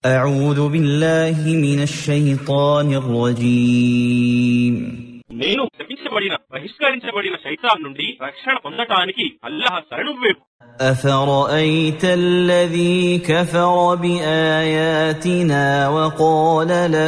أعوذ بالله من الشيطان الرجيم నేను శపించబడిన బహిష్కరించబడిన శైతాన్ నుండి రక్షణ పొందటానికి అల్లాహ్ శరణు వేడు. أفرأيت الذي كفر بآياتنا وقال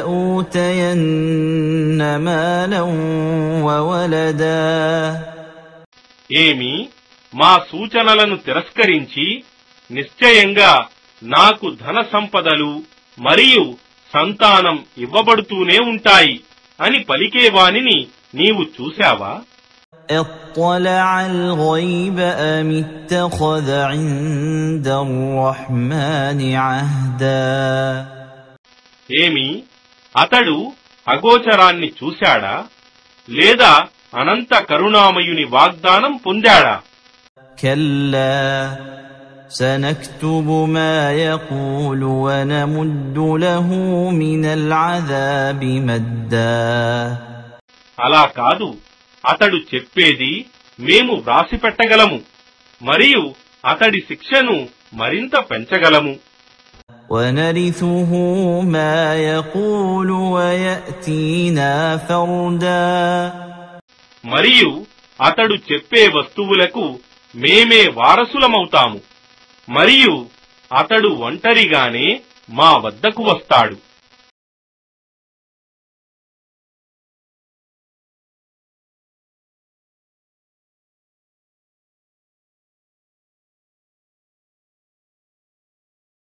لأوتين مالا وولدا ఏమి మా సూచనలను తిరస్కరించి నిశ్చయంగా నాకు ధన సంపదలు మరియు సంతానం ఇవ్వబడుతూనే ఉంటాయి అని పలికేవానిని నీవు చూశావా? اطلع الغيب أم اتخذ عند الرحمن عهدا ఏమి అతడు అగోచరాన్ని చూశాడా లేదా అనంత కరుణామయుని వాగ్దానం పొందాడా? كلا سنكتب ما يقول ونمد له من العذاب مدا అలా కాదు, అతడు చెప్పేది మేము వ్రాసిపెట్టగలము మరియు అతడి శిక్షను మరింత పెంచగలము. ونرثه ما يقول ويأتينا فردا మరియు అతడు చెప్పే వస్తువులకు మేమే వారసులమవుతాము మరియు అతడు ఒంటరిగానే మా వద్దకు వస్తాడు.